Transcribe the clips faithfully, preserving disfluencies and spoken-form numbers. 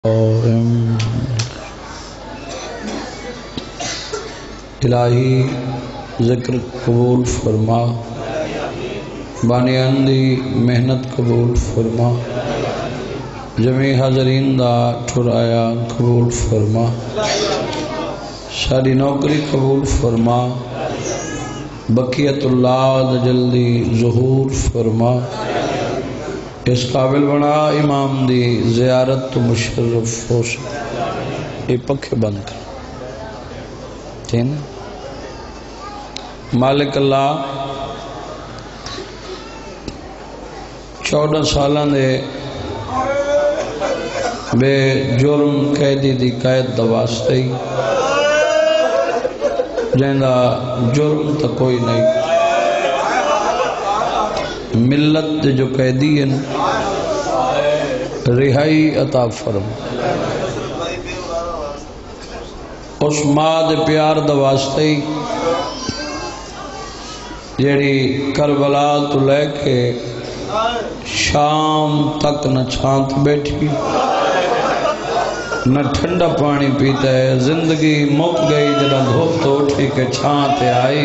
الہی ذکر قبول فرما، بانیان دی محنت قبول فرما، جمعی حاضرین دا ٹھرایا قبول فرما، ساری نوکری قبول فرما، بقیت اللہ دا جلدی ظہور فرما، اس قابل بنا امام دی زیارت تو مشرف ہو سکے۔ یہ پکھے بند کر ٹھیک۔ مالک اللہ چودہ سالہ دے بے جرم قیدی دی قید دا واسطے جہاں جرم تا کوئی نہیں، ملت دے جو قیدی ہیں رہائی عطا فرما، اس ماں دے پیار دا واسطے جیڑی کربلا تو لے کے شام تک نہ چھانت بیٹھی نہ ٹھنڈا پانی پیتا ہے، زندگی مک گئی جڑا دھوپ تو اٹھی کے چھانت آئی،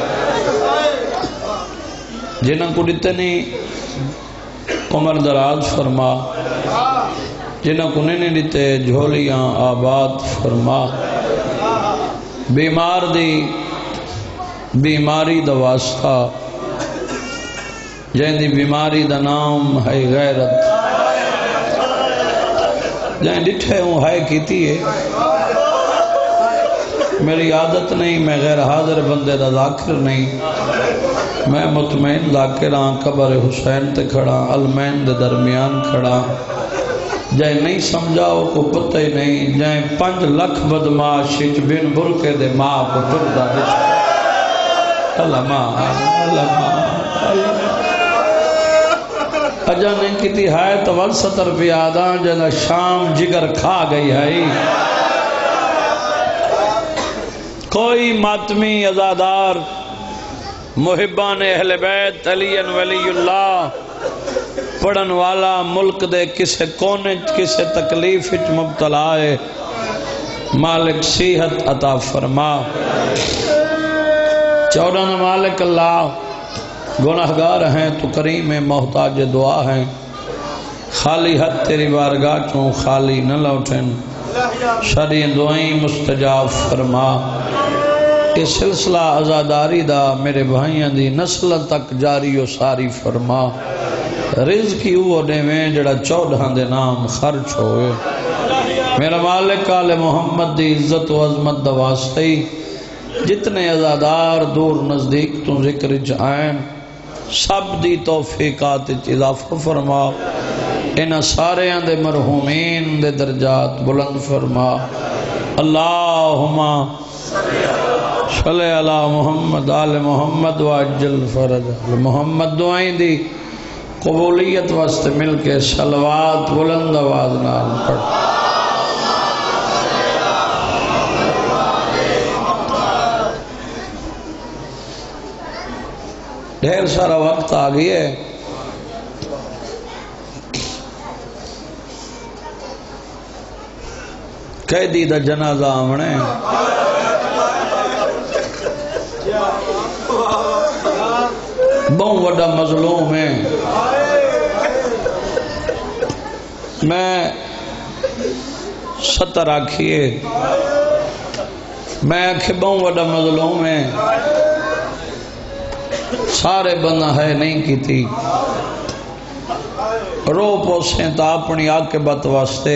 جنہاں کو اتنی عمر دراز فرما، جنہاں کو نہیں دیتے جھولیاں آباد فرما، بیمار دی بیماری دا واسطہ جہاں دی بیماری دا نام ہے غیرت، جہاں ڈٹھے ہوں ہائے کیتی ہے، میری عادت نہیں، میں غیر حاضر بندے دا ذاکر نہیں، میں مطمئن ذاکر ہاں، قبر حسین تے کھڑا، علمین دے درمیان کھڑا، جائے نہیں سمجھاؤ کو پتہ ہی نہیں، جائے پانچ لکھ بدماش بن برکے دے ماں کو پردہ رشت علماء علماء اجا نہیں کتی ہائے تو ستر پیاداں جنہ شام جگر کھا گئی ہے، کوئی ماتمی ازادار محبان اہل بیت علی ولی اللہ پڑھن والا ملک دے کسے کونے کسے تکلیف وچ مبتلا ہے، مالک صحت عطا فرما، چودہ مالک اللہ گناہگار ہیں تو کریم محتاج دعا ہیں، خالی ہاتھ تیری بارگاہ چوں خالی نہ لوٹیں، ساری دعائیں مستجاب فرما، یہ سلسلہ عزاداری دا میرے بھائیاں دی نسل تک جاری و ساری فرما، رزقی وہ دے میں جڑا چودہ دے نام خرچ ہوئے، میرا مالک آل محمد دی عزت و عظمت دا واسطے جتنے عزادار دور نزدیک تو ذکر جائیں سب دی توفیقات اضافہ فرما، انہا سارے دے مرحومین دے درجات بلند فرما، اللہم صلی علی محمد آل محمد وعجل فرج محمد، دعائیں دی قبولیت واسطے مل کے صلوات بلند آواز نال پڑھ۔ ڈھیر سارا وقت آ گئی ہے، قیدی دا جنازہ آمنے بہت بڑا مظلوم ہے، میں ستر آکھیے میں آکھے بہت بڑا مظلوم ہے، سارے بندہ ہے نہیں کی تھی رو پوسیں تا اپنی عاقبت واسطے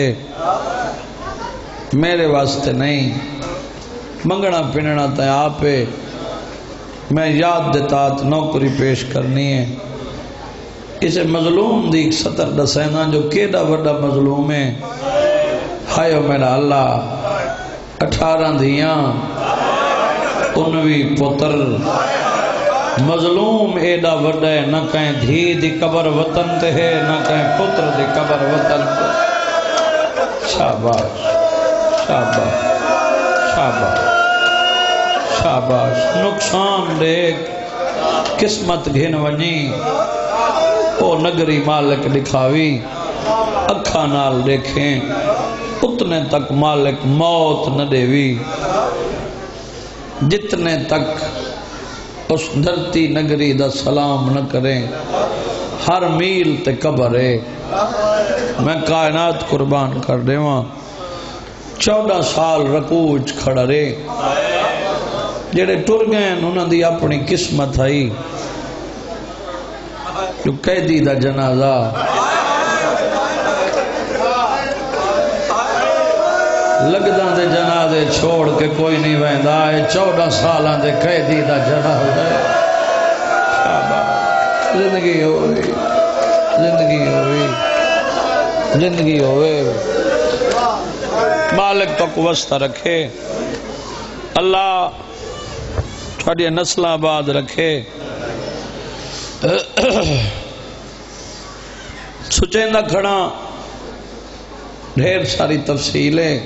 میرے واسطے نہیں، منگنا پننا تا آپے میں یاد دیتا نوکری پیش کرنی ہے، اسے مظلوم دی ستر دسینا جو کیڑا بڑا مظلوم ہے، ہائیو میرا اللہ اٹھارہ دیاں انوی پتر مظلوم ایڈا وڈا ہے، نہ کہیں دھی دی قبر وطن تے ہے، نہ کہیں پتر دی قبر وطن تے، شاباش شاباش شاباش شاباش، نقصان دیکھ قسمت گھن ونی، او نگری مالک دکھاوی، اکھا نال دیکھیں اتنے تک مالک موت نہ دیوی جتنے تک اس دھرتی نگری دا سلام نہ کریں ہر میل تے قبر ہے میں کائنات قربان کر دے وہاں چودہ سال رکوع کھڑا رے جڑے ٹر گئے انہوں دی اپنی قسمت آئی جو قیدی دا جنازہ لگداں دے جنازے چھوڑ کے کوئی نہیں ویندا ہے چودہ سالاں دے قیدی دا جنازہ زندگی ہوئی زندگی ہوئی زندگی ہوئے مالک تک وسطہ رکھے اللہ تھوڑی نسل آباد رکھے سچیندہ کھڑا ڈھیر ساری تفصیلیں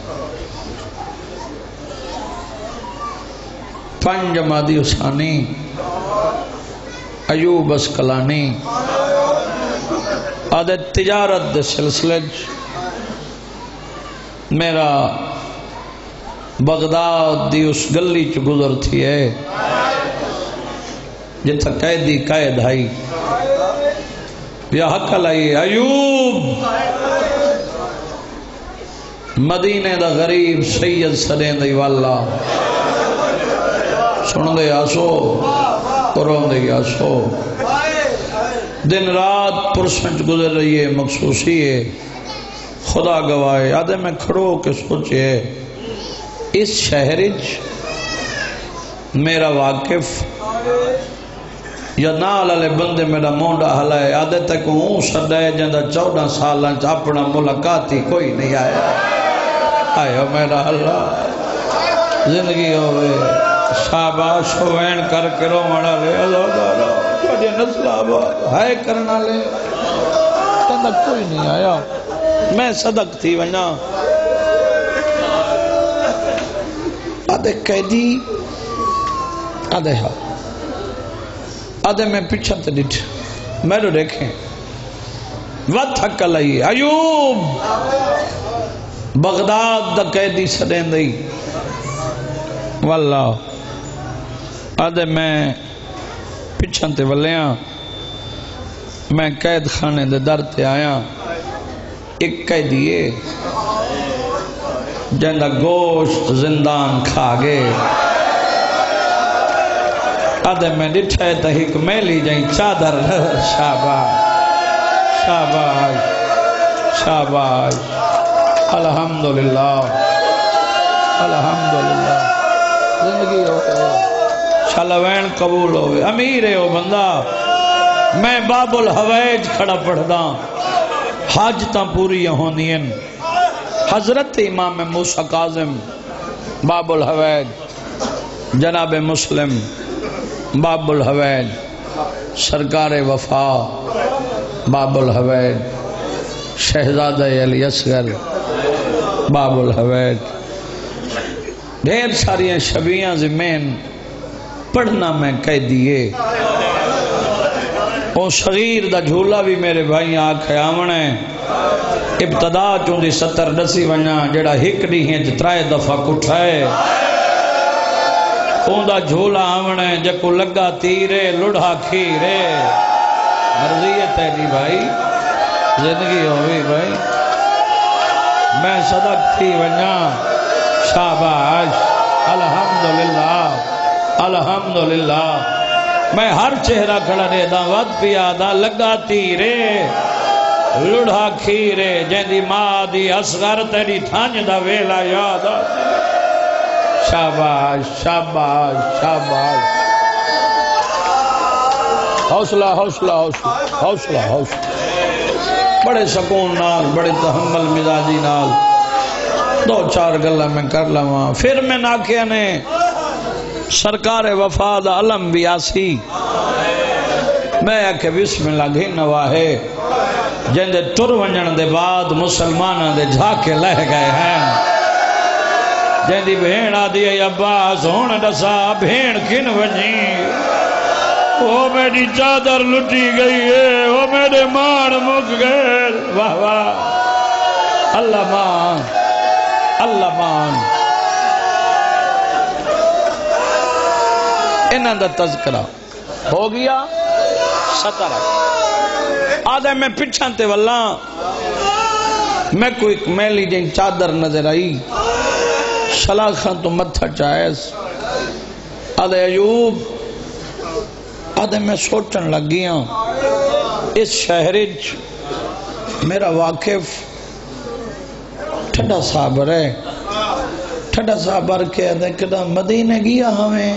پنج جمادی حسانی ایوب اسکلانی آدھے تجارت دے سلسلے میرا بغداد دی اس گلی چ گزر تھی ہے جتھا قیدی قید آئی یا حق لائی ایوب مدینے دا غریب سید سدین دی والا سن دے آسو قرآن دے آسو دن رات پرسنچ گزر رہی ہے مخصوصی ہے خدا گواہے آدھے میں کھڑو کے سوچے اس شہرج میرا واقف یا نال علی بندے میرا مونڈا حلائے آدھے تک ہوں سڑے جندہ چودہ سالہ اپنا ملاقاتی کوئی نہیں آیا آیا میرا اللہ زندگی ہوئے شاباش ہوئین کر کے رو مڑا لے اللہ اللہ تھوڑی نسل آباد ہائے کرنا لے تندہ کوئی نہیں آیا میں صدق تھی ونیا آدھے قیدی آدھے ہاں آدھے میں پیچھا تے ڈٹ میرے دیکھیں وقت حق لئی ایوب بغداد دا قیدی سدین دی واللہ آدھے میں پیچھا تے ولیاں میں قید خانے دے در تے آیا ایک قیدیے جندہ گوشت زندان کھا گئے آدھے میں ڈٹھے تحیق میلی جائیں چادر شاباش شاباش شاباش الحمدللہ الحمدللہ زندگی ہو شلوین قبول ہوئے امیر ہو بندہ میں باب الحویج کھڑا پڑھدا حج تاں پوری ہونین حضرت امام موسیٰ کاظم باب الحویج جناب مسلم باب الحویج سرکار وفا باب الحویج شہزادہ علی اصغر باب الحویج ڈھیر ساری شبیاں زمین پڑھنا میں کہہ دیئے او صغیر دا جھولا بھی میرے بھائی آنکھیں آمنے ابتدا چوندی ستر ڈسی ونیا جڑا ہک دی ہیں جترائے دفعہ کٹھائے اوندہ جھولا آمنے جکو لگا تیرے لڑھا کھیرے مرضیت ہے جی بھائی زندگی ہوئی بھائی میں صدق تھی ونیا شاباش الحمدللہ الحمدللہ میں ہر چہرہ کھڑا دے دا ود پیادا لگا تیرے لڑھا کھیرے جیندی ماں دی اصغر تیری تھانج دا ویلا یاد شاباش شاباش شاباش حوصلہ حوصلہ حوصلہ حوصلہ حوصلہ بڑے سکون نال بڑے تحمل مزاجی نال دو چار گلہ میں کر لواں پھر میں ناکیا نے سرکار وفاد علم بیاسی میں کہ بسم اللہ گھن نواہے جندے ٹر ونجن دے بعد مسلمانہ دے جھاکے لہ گئے ہیں جندی بھین آدھی ہے عباس ہون ڈسا بھین کن ونجی وہ میری چادر لٹی گئی ہے وہ میرے مان مک گئے واہ واہ اللہ مان اللہ مان انہاں دا تذکرہ ہو گیا سترہ آدھے میں پچھاں تے واللہ میں کوئی ایک میلی جن چادر نظر آئی شلاخاں تو متھا چاہیس آدھے ایوب آدھے میں سوچن لگ گیا اس شہرج میرا واقف ٹھڈا صابر ہے ٹھڈا صابر کے آدھے کدا مدینے گیا ہمیں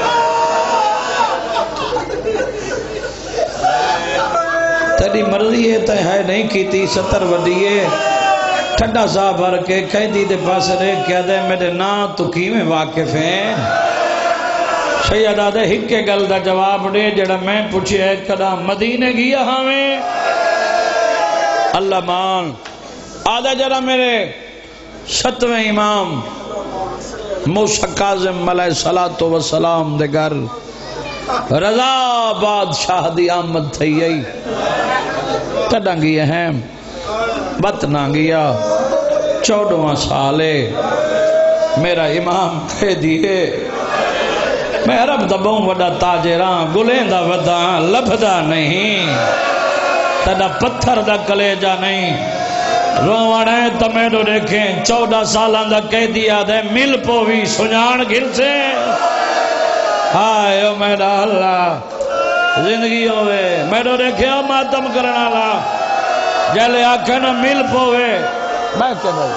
تیری مرضی ہے تے ہے نہیں کیتی ستر وڈیے ٹھڈا صابر کے قیدی دے پاس رہ کے دے میرے نا تو کی میں واقف ہیں سید آدھے ہکے گل دا جواب دے جڑا میں پوچھے ہے کدا مدینے گیا ہمیں اللہ مان آدھے جڑا میرے ستویں امام موسیٰ کاظم علیہ السلام دے گر رضا بادشاہ دی آمد تھی یہی تڑا گیا ہے بطنا گیا چودواں سالے میرا امام کہہ دیئے میں عرب دبوں وڈا تاجران گلیں دا وداں لبھدا نہیں تڑا پتھر دا کلیجا نہیں روڑے تمیڈو دیکھیں چودہ سالان دا کہہ دیا دے مل پووی سنان گھر سے ہائے او میرا اللہ زندگی ہوئے میرے دیکھے او ماتم کرنا اللہ جلے آنکھیں نہ مل پوئے میں کہ بھائی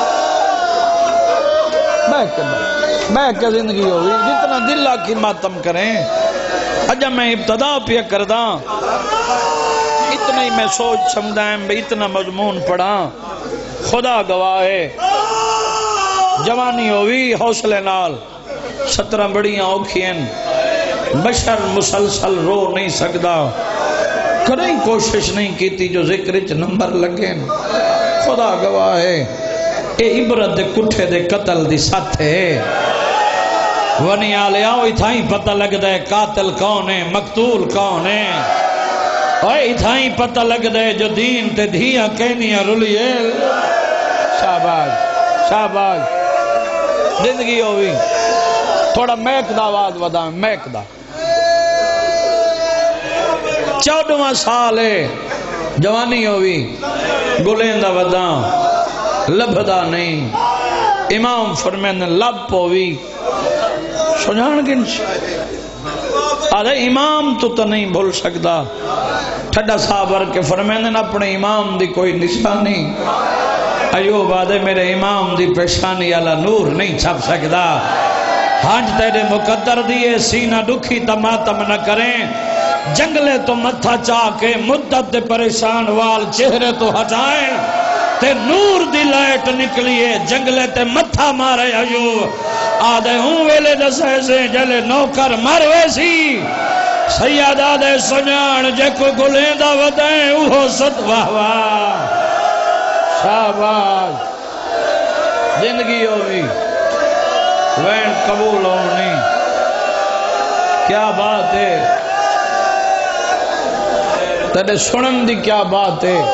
میں کہ بھائی میں کہ زندگی ہوئی جتنا دل کی ماتم کریں اجا میں ابتدا پیا کردہ اتنا ہی میں سوچ سمجھائیں بے اتنا مضمون پڑھا خدا گواہ جوانی ہوئی حوصلے نال سترہ بڑیاں اوکھین بشر مسلسل رو نہیں سکدا کریں کوشش نہیں کیتی جو ذکر چ نمبر لگیں خدا گواہ ہے اے عبرت دے کٹھے دے قتل دی ساتھ ہے ونی آلے آؤ اتھائیں پتہ لگ دے قاتل کون ہے مقتول کون ہے اوہ اتھائیں پتہ لگ دے جو دین تے دھیاں کہنیاں رلیے شاباز شاباز زندگی ہوئی تھوڑا میک دا آواز ودا میک دا چودواں سال ہے جوانی ہوئی گلیں دا ودا لبھدا نہیں امام فرمین لب ہوئی سنان گنش آدھے امام تو تو نہیں بھول سکتا ٹھڈا صابر کے فرمین اپنے امام دی کوئی نشانی ایوب آدھے میرے امام دی پیشانی اللہ نور نہیں چھپ سکتا ہانج تیرے مقدر دیئے سینہ دکھی تماتم نہ کریں جنگلے تو متھا چاہ کے مدت دے پریشان وال چہرے تو ہٹائیں تے نور دی لائٹ نکلیے جنگلے تے متھا مارے ایوب آدھے ہوں ویلے دسے سے جلے نوکر مروے سی سید آدھے سنان جے کو گلیں دا ودائیں اوہو ست واہ واہ شاباز زندگی ہوئی وین قبول ہونی کیا بات ہے تیرے سنن دی کیا بات ہے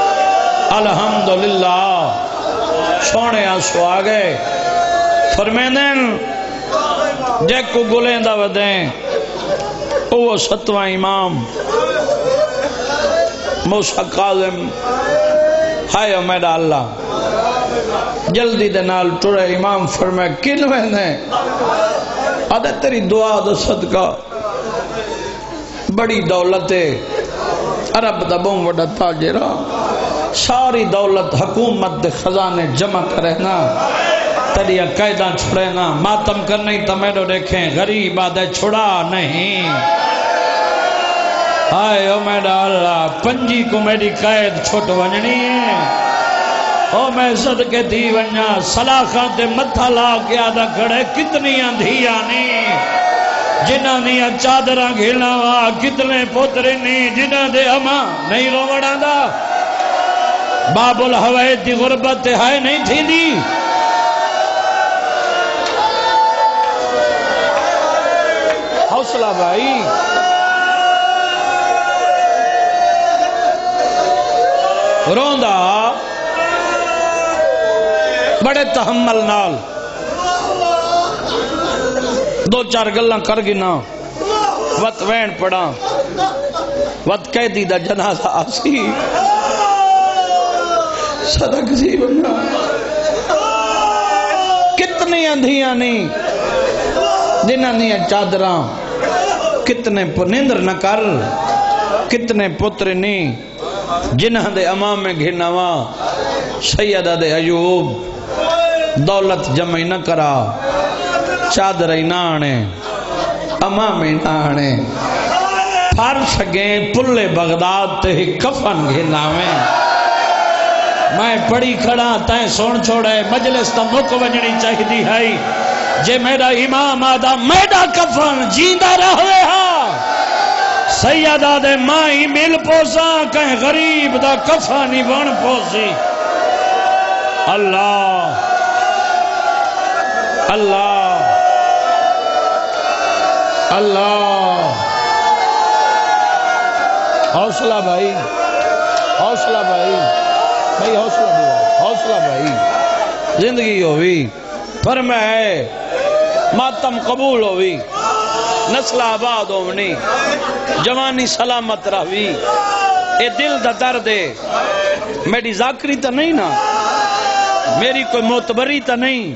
الحمدللہ سونے آنسو آگئے فرمیدن جے کو گلیں دا ودیں وہ ستواں امام موسیٰ کاظم ہائے میرا اللہ جلدی دے نال ٹورے امام فرمائے کن وینے آدھے تیری دعا دا صدقہ بڑی دولت ہے عرب دبوں وڈا تاجرہ ساری دولت حکومت دے خزانے جمع کرنا تیری قیدہ چھڑینا ماتم کرنے تمیرو دیکھیں غریب آدھے چھڑا نہیں آئے او میرا اللہ پنجی کو میری قید چھوٹ ونجنی ہے او میں صدقے تھی ونجا سلاخاں تے متھا لا کے آدھا کھڑے کتنی اندھیا نہیں جنہ نیا چادرہ گھیلنا وا کتنے پوترے نہیں جنہ دے اما نہیں رو بڑا دا باب الحوائد دی غربت ہے نہیں تھی دی حوصلہ بھائی روندا بڑے تحمل نال دو چار گلاں کر گنا وت وین پڑا وت قیدی دا جنازہ آسی صدق سی بنا کتنی اندھیاں نہیں جنہاں دیاں چادراں کتنے نیندر نہ کر کتنے پتر نہیں جنہاں دے امام میں گھنوا سیدہ دے ایوب دولت جمع نہ کرا چادر ہی نہ آنے امام ہی نہ آنے فرش گئے پلے بغداد تے ہی کفن گھناویں میں پڑی کھڑا تائیں سون چھوڑے مجلس تا مک وجنی چاہی دی ہے جے میرا امام آدھا میڈا کفن جیندہ رہوے ہاں سیدہ دے مائی مل پوسا کہیں غریب دا کفانی بن پوسی اللہ اللہ اللہ حوصلہ بھائی حوصلہ بھائی بھائی حوصلہ دیا حوصلہ بھائی زندگی ہوئی فرمائے ماتم قبول ہوئی نسل آباد ہونی جوانی سلامت رہوی اے دل دا درد ہے میری ذاکری تا نہیں نا میری کوئی معتبری تا نہیں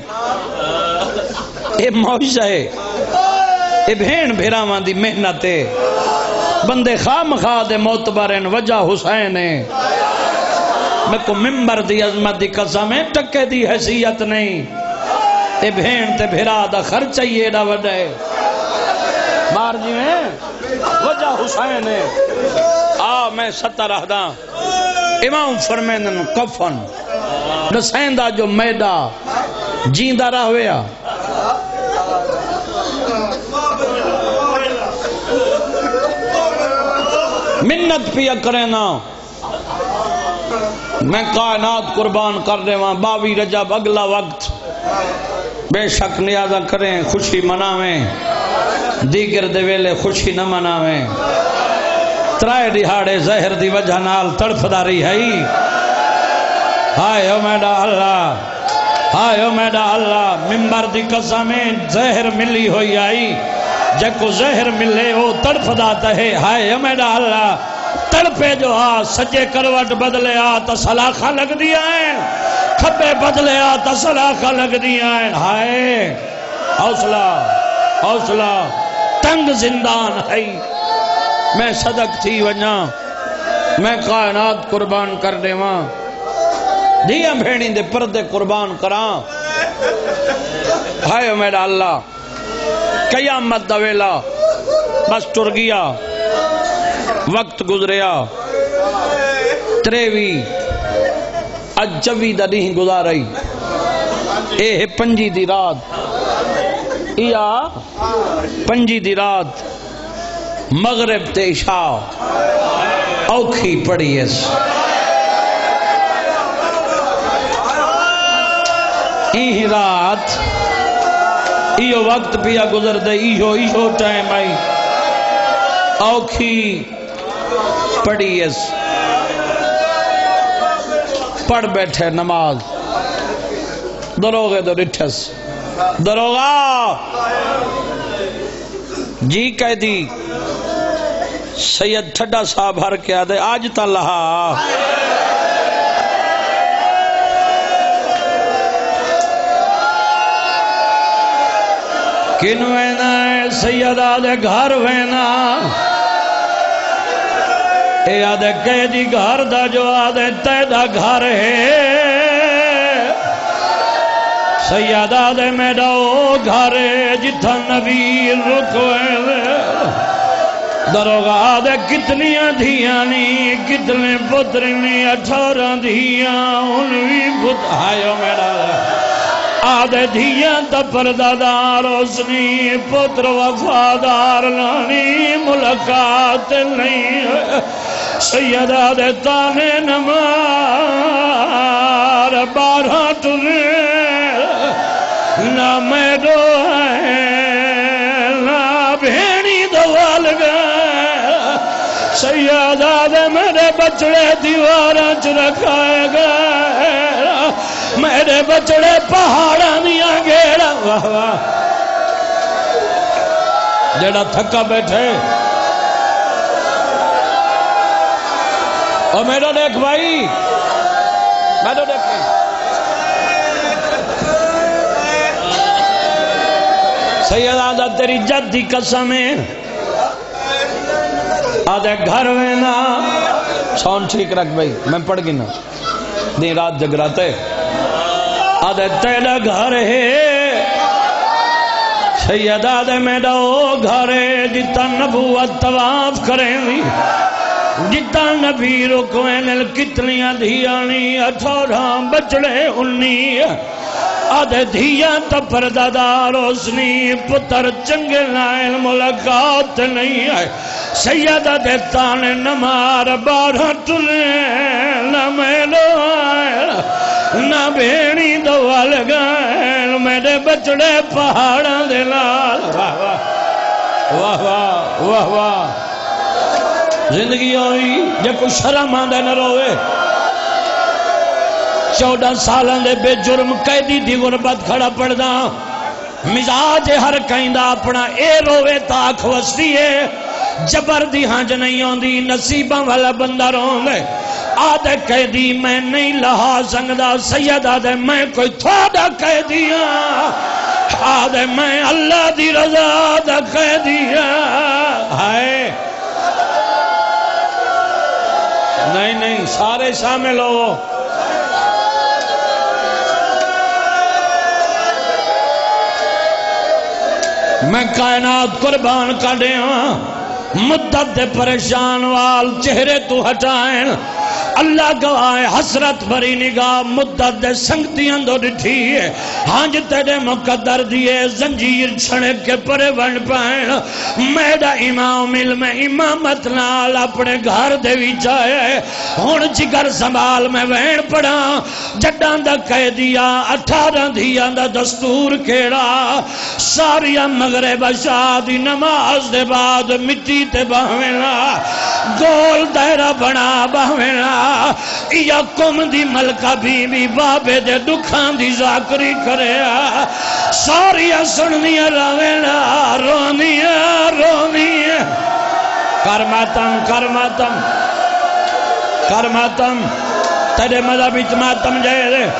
اے معجزہ ہے اے بھین بھیراوان دی محنت ہے بندے خام خواہ دے معتبرین وجہ حسین ہے میں کو ممبر دی عظمت دی قسم ہے ٹکے دی حیثیت نہیں اے بھین تے بھیرا دا خرچائیے دا وڈا ہے مار جی میں وجہ حسین ہے آ میں ستہ رہ دا امام فرمینن کفن نسین دا جو میدہ جیندہ رہ ہویا منت پیا کرینا میں کائنات قربان کر رہے وہاں باوی رجب اگلا وقت بے شک نیازہ کریں خوشی مناویں دیگر دے ویلے خوشی نہ مناویں ترائے دہاڑے زہر دی وجہ نال تڑف داری ہے ہائے او میڈا اللہ ہائے او میڈا اللہ ممبر دی قسمیں زہر ملی ہوئی آئی جے کو زہر ملے وہ تڑف داتا ہے ہائے او میڈا اللہ تڑپے جو آ سجے کروٹ بدلے آ تا سلاخہ لگ دیا ہے کھپے بدلے آ تا سلاخہ لگ دیا ہے ہائے حوصلہ حوصلہ تنگ زندان ہے میں صدق تھی ونجا میں کائنات قربان کر دے ماں دیا بھیڑی دے پردے قربان کران ہائے میرا اللہ قیامت دا ویلا بس ٹر گیا وقت گزریا تریوی اج چوی دا نہیں گزارئی اے ہے پنجی دی رات یا پنجی دی رات مغرب تے عشاء اوکھی پڑی اس ای رات ایو وقت پیا گزر دے ایو ایو ٹائم آئی اوکھی پڑی اس پڑھ بیٹھے نماز دروغے دو رٹھس دروغا جی کہہ دی سید ٹھڈا صاحب ہر کیا دے آج تا لہا کن وینا ہے سیدہ دے گھر وینا اے آدھے کہہ دی گھر دا جو آدھے تیدہ گھر ہے سیدہ دے میڈا او گھر ہے جتھا نبی رکوے دروگا دے کتنیاں دھیانی کتنے پترنی اٹھارہ دھیاں انوی پتر آئیو میڈا آدھے دھیاں تا پردادار اسنی پتر وفادار لانی ملاقات نہیں سیدہ دے تانے نمار بارہ تنے نہ میڈو ہے نہ بھینی دوال گا سیدہ دے میرے بچڑے دیواراں چ رکھائے گا میرے بچڑے پہاڑاں دیاں گیڑا واہ واہ جڑا تھکا بیٹھے اور میرا دیکھ بھائی میرا دیکھیں سید آدھا تیری جد دی قسم ہے آدھے گھر وینا سون ٹھیک رکھ بھائی میں پڑھ گی نا دن رات جگراتے آدھے تیرا گھر ہے سید آدھے میرا او گھر ہے جتا نبوت طواف کریں بھی جتا نبی رکوین کتنیاں دھیانی اٹھارہ بچڑے انی آدھے دھیاں تپر دادار اسنی پتر چنگے لائن ملاقات نہیں آئے سیدہ دیتان نمار بارہ ٹلے نہ میلو آئے نہ بھیڑی دوال گائے میرے بچڑے پہاڑاں دے لال واہ واہ واہ واہ واہ زندگی ہوئی جے کوئی شرم آندے نہ روئے چودہ سالان دے بے جرم قیدی دی غربت کھڑا پڑ دا مزاج ہر کائندہ اپنا اے روے تاک وستی ہے جبر دی ہانج نہیں ہوندی نصیبہ والا بندہ رون دے آدھے قیدی میں نہیں لہا سنگدہ سید آدھے میں کوئی تھوڑا قیدی ہاں آدھے میں اللہ دی رضا دا قیدی ہاں ہائے نہیں نہیں سارے شامل ہو میں کائنات قربان کا دے ہاں مدت دے پریشان وال چہرے تو ہٹائیں اللہ گواہ حسرت بھری نگاہ مدت دے سنگتیاں دو ڈٹھی ہے ہانج تیرے مقدر دیے زنجیر چھڑک کے پرے ون پائن میڈا امام علم امامت نال اپنے گھر دے بھی چاہے ہون جگر سنبھال میں وین پڑا جڈان دا کہہ دیا اٹھارہ دیا دا دستور کیڑا ساریا مغرب شادی نماز دے بعد مٹی تے بہوینا گول دائرہ بنا بہوینا یا کم دی ملکہ بی بی بابے دے دکھان دی ذاکری کرے ساریا سننیا روینا رونیا رونیا کرماتم کرماتم کرماتم تیرے مذہب اتماتم جائے دے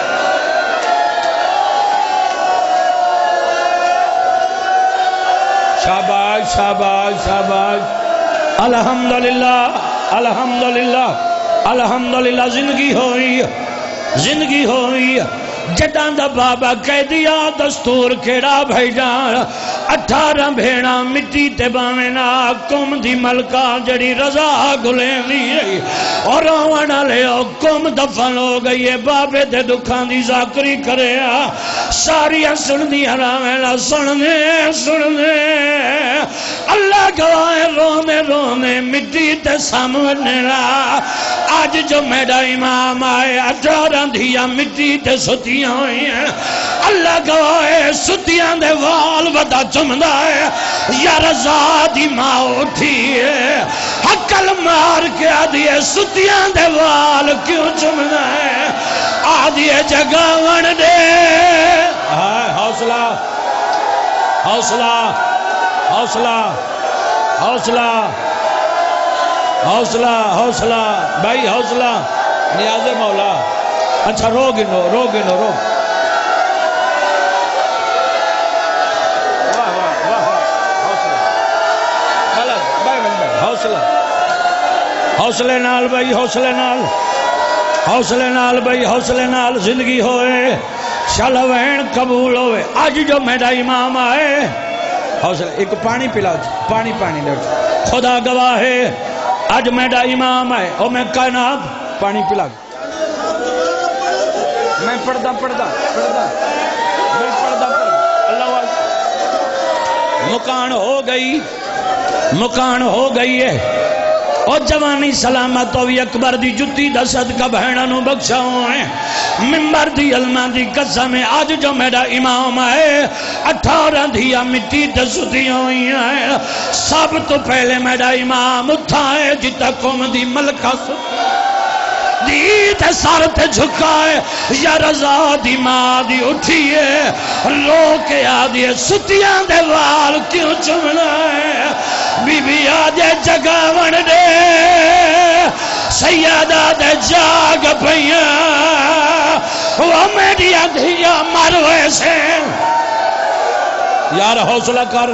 شاباش شاباش شاباش الحمدللہ الحمدللہ الحمدللہ زندگی ہوئی زندگی ہوئی جدان دا بابا کہہ دیا دستور کیڑا بھائی جان اٹھارہ بھیڑا مٹی تے باوینا کم دی ملکہ جڑی رضا گلیں دی اور آوانا لے او کم دفن ہو گئی ہے بابے دے دکھان دی ذاکری کرے ساریا سن دی حرامینا سن دے سن دے اللہ گواہ رونے رونے مٹی تے سامنے آج جو میڈا امام آئے اٹھارہ دیا مٹی تے ستیاں ہوئی ہیں اللہ گواہ ستیاں دے وال ودا چمدہ ہے یا رضا دی ماں اٹھی ہے حقل مار کے آدھیے ستیاں دے وال کیوں چمدہ ہے آدھیے جگہ ون دے حوصلہ حوصلہ حوصلہ حوصلہ حوصلہ حوصلہ بھائی حوصلہ نیاز مولا اچھا رو گنو رو گنو رو واہ واہ واہ حوصلہ حوصلہ حوصلے نال بھائی حوصلے نال حوصلے نال بھائی حوصلے نال زندگی ہوئے شلوین قبول ہوئے آج جو میرا امام آئے حوصلہ ایک پانی پلاؤ پانی پانی دے خدا گواہ ہے آج میرا امام آئے اور میں کائنات پانی پلاؤ میں پڑھتا پڑھتا پڑھتا میں پڑھتا پڑھتا اللہ والا مکان ہو گئی مکان ہو گئی ہے اور جوانی سلامت ہوئی اکبر دی جتی دا صدقہ بہنانو بخشا ہوئے ممبر دی علماء دی قسم ہے آج جو میرا امام ہے اٹھارہ دیا مٹی تے ستی ہوئی ہیں سب تو پہلے میرا امام اٹھائے جتا قوم دی ملکہ ستی دید سر تے جھکائے یا رضا دی ماں دی اٹھیے رو کے آدھیے ستیاں دے وال کیوں چمنا ہے بی بی آدھے جگاون دے سیدہ دے جاگ پہیاں وہ میری دھیا مروے سے یار حوصلہ کر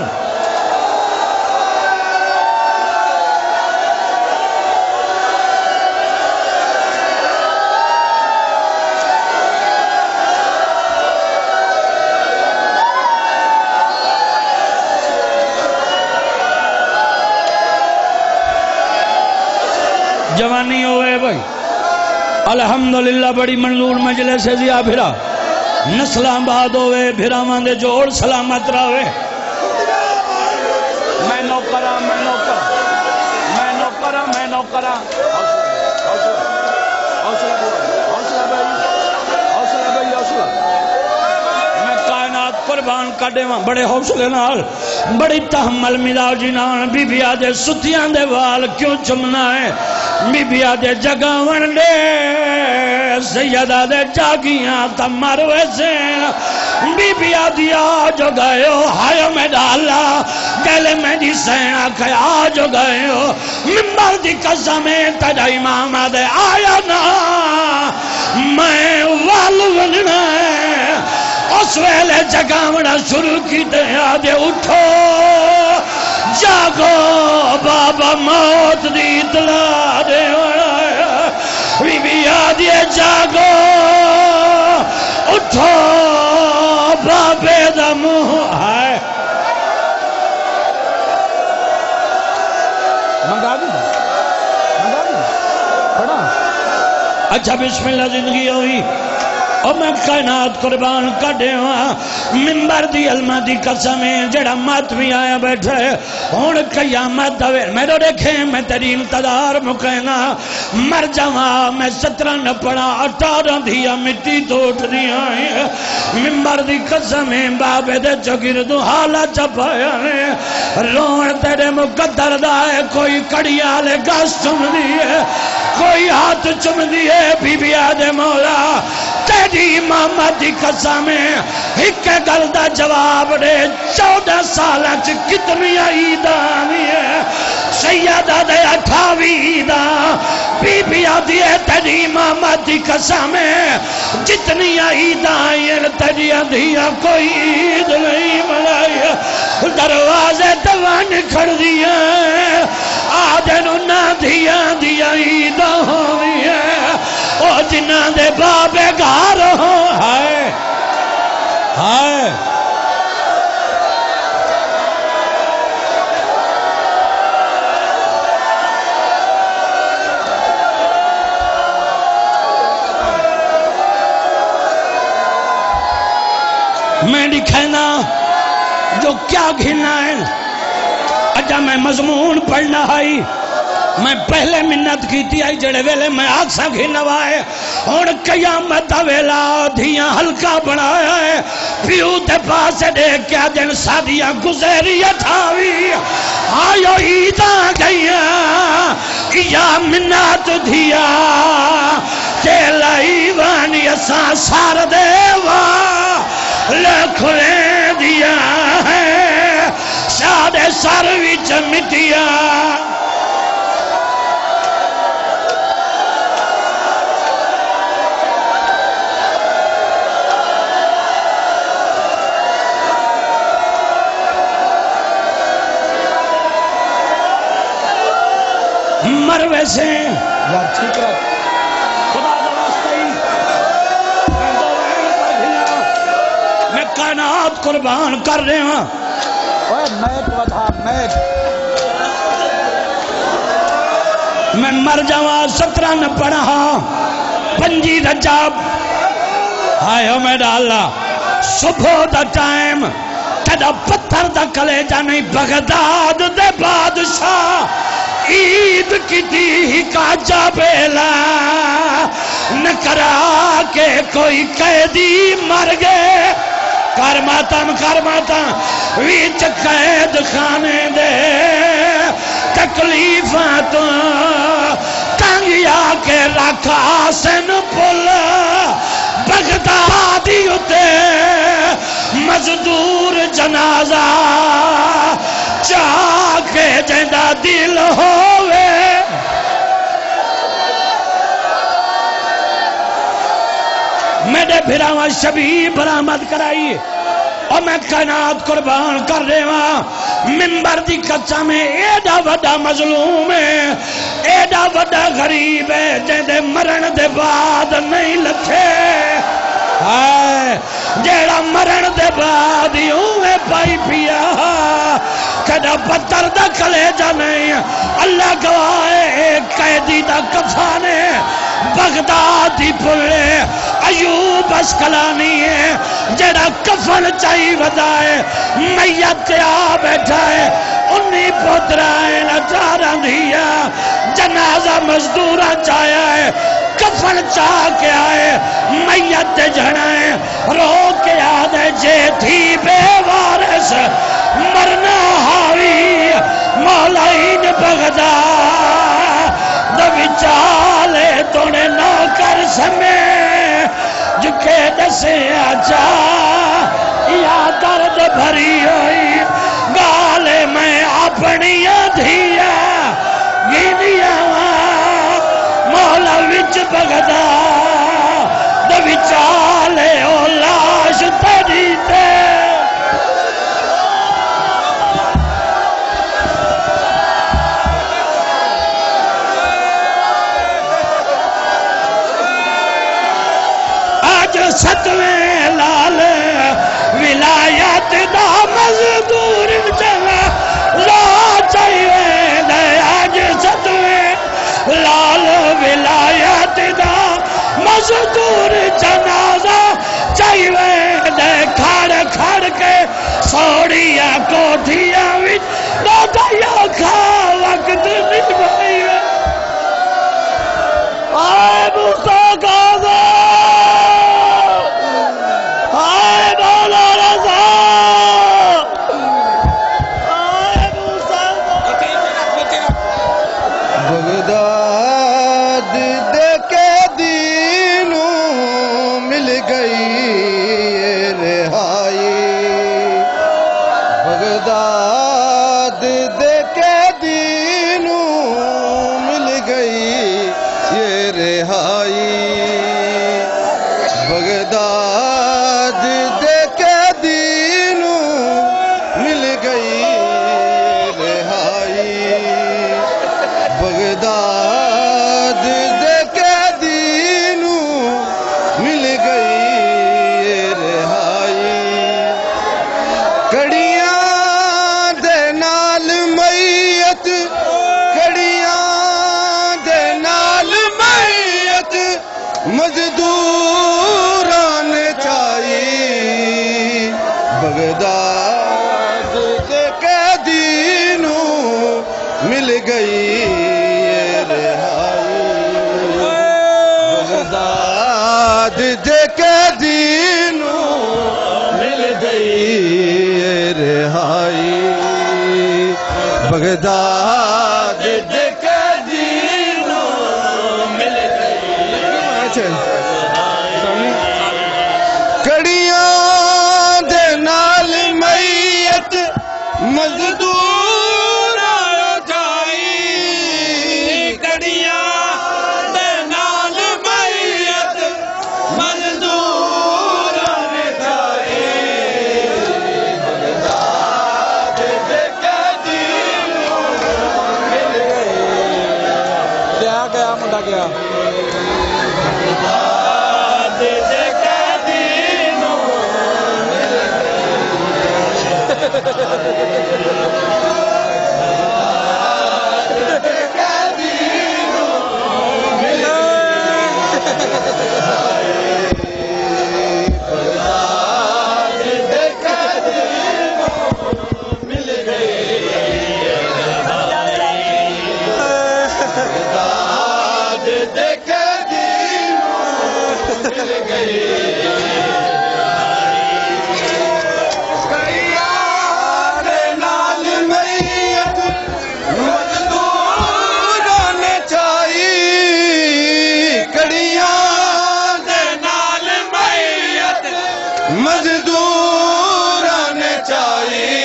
جوانی ہوئے بھائی الحمدللہ بڑی منظور مجلس سے زیا بھرا نسلان بعد ہوئے بھرا ماندے جوڑ سلامت رہے میں نوکرہ میں نوکرہ میں نوکرہ میں نوکرہ حوصلہ بھائی حوصلہ میں کائنات قربان کڈے وہاں بڑے حوصلے نال بڑی تحمل ملا جنان بی بی آدھے ستیاں دے وال کیوں چمنا ہے بی بی آدھے جگاون دے سیدہ دے جاگیاں تا مروے سے بی بی آدھی آجو گئے ہو ہائیو میں ڈالا گلے میں دی سینہ کھے آجو گئے ہو ممبر دی قسمیں تجا امام آدھے آیا نا میں والو وننا ہے اس ویلے جگاونا شروع کی دے آدھے اٹھو جاگو بابا موت دی اطلاع دے بی بی آدھے جاگو اٹھو بابے دا منہ ہے منگا دی منگا دی پڑھا اچھا بسم اللہ زندگی ہوئی اور میں کائنات قربان کڈے ہاں ممبر دی علمہ دی قسمیں جڑا ماتمی آیا بیٹھے ہون قیامت دوے میں تو دیکھیں میں تیری انتظار مکینا مر جاواں میں سترہ نہ پڑا اٹھارہ دیا مٹی توٹ دیا ممبر دی قسمیں بابے دے چگردو حالا چپایا رون تیرے مقدر دائے کوئی کڑیا لے گاس چم دیئے کوئی ہاتھ چم دیئے بی بی آدھے مولا تیری امامت دی قسمیں ایک گل دا جواب دے چودہ سالہ چ کتنی عیدان ہے سیدہ دے اٹھاوی عیدان بی بی آدھی ہے تیری امامت دی قسمیں جتنی عیدان ہیں تیری آدھیا کوئی عید نہیں ملائی دروازے دوان کھڑ دیا آدھے نو نہ دیا دیا عیدان ہوئی ہے او جنہ دے بابے گھار ہو ہائے ہائے میں دکھائنا جو کیا گھنا ہے اجا میں مضمون پڑھنا آئی میں پہلے منت کی تھی آئی جڑے ویلے میں آگ سا گھنوائے اور قیامت ویلا دھیاں ہلکا بنایا ہے پیو تے پاس دیکھ کیا دن سادیاں گزری اٹھاوی آئیو عیداں گئیاں یا منت دھیا تے لائیوانی اساں سار دیوا لکھلے دیا ہے شاد سر وچ مٹیا مروے سے یار ٹھیک رکھ خدا دواستی میں دوائیں پر بھینا میں کائنات قربان کر رہے ہیں اوہ میک ودھا میک میں مر جاواں سترہ نہ پڑھا پنجی رجب آئے میں ڈالا صبح دا ٹائم تیدا پتھر دا کلیجہ نہیں بغداد دے بادشاہ عید کی دی کا جابیلا نہ کرا کے کوئی قیدی مر گئے کر ماتم کر ماتم ویچ قید خانے دے تکلیفاں تو تنگ یا کے رکھا سن پل بغدادی اتے مزدور جنازہ چاہ کے جندہ دل ہوئے میرے بھراواں شبیب برآمد کرائی اور میں کائنات قربان کر رہے ہاں منبر دی کچا میں ایڈا وڈا مظلوم ہے ایڈا وڈا غریب ہے جیندے مرن دے بعد نہیں لکھے جیڑا مرن دے بعد یوں ہے پائی پیا کدہ پتر دا کلیجہ نہیں اللہ گواہ ایک قیدی دا کفانے بغدادی پلے ایوب اسکلانی ہے جڑا کفن چاہی ودائے میت آ بیٹھا ہے انی پوترائے نچارا دیا جنازہ مزدورہ چاہیا ہے کفن چاہ کے آئے میت جھڑائے رو کے آدھے جے تھی بے وارث مرنا حاوی مولائن بغداد دوی چالے تونے نہ کر سمے جکے دسے آجا یا درد بھری ہوئی گالے میں اپنی دھیا گینیا مولا وچ بغدا دوی چالے او لاش تیری تے ستویں لال ولایت دا مزدور چلا لا چاہیے دے آج ستویں لال ولایت دا مزدور جنازہ چاہیے دے کھڑ کھڑ کے سوڑیاں کوٹھیاں وچ دادایا کھا وقت نبھائی آئے مصطفیٰ غازی مزدوران چاہی بغداد کے قیدینوں مل گئی رہائی بغداد کے قیدینوں مل گئی رہائی بغداد کے قیدینوں مل گئی کڑیاں دے نال میت مزدور جائی کڑیاں دے نال میت مزدور جائی بغداد دے قیدینوں مل گئی کیا گیا منڈا گیا دے حضور نے چاہی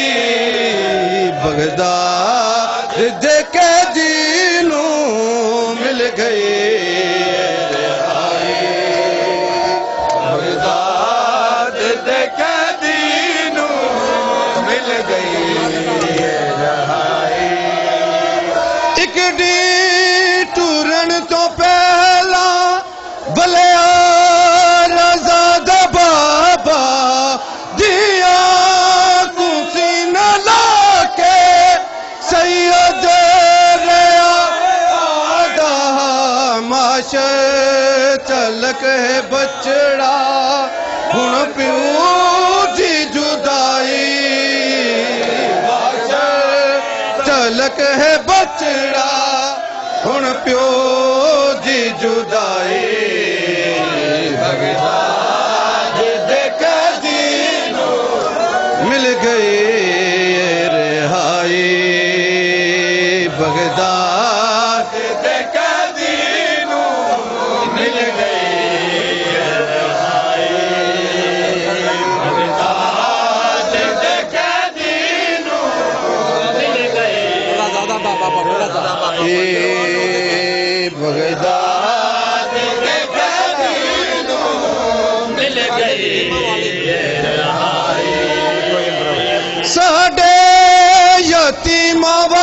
بغداد دے کے دینوں مل گئی رہائی بغداد دے کے دینوں مل گئی رہائی ایک ڈی ٹورن تو پہلا بلیا رضا دا بابا دیا کسی نہ لا کے سید ریا آدھا معاشر چلک ہے بچڑا ہن پیو دی جدائی معاشر چلک ہے بچڑا ہن پیو دی جدائی بغداد دے کے دینوں مل گئی رہائی بغداد دے کے دینوں مل گئی رہائی بغداد دے کے دینوں مل گئی اے بغداد دے کے دینوں مل گئی رہائی ساڈے یتیماں